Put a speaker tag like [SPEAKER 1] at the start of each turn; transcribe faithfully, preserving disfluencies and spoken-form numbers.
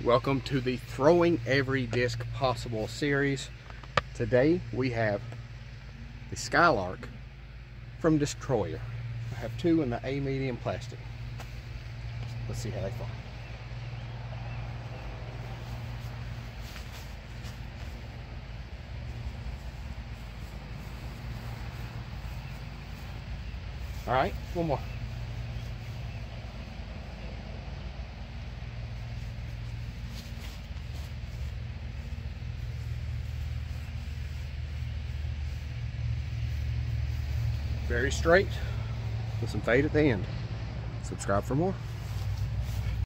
[SPEAKER 1] Welcome to the Throwing Every Disc Possible series. Today we have the Skylark from Disctroyer. I have two in the A medium plastic. Let's see how they fly. All right, one more. Very straight with some fade at the end. Subscribe for more.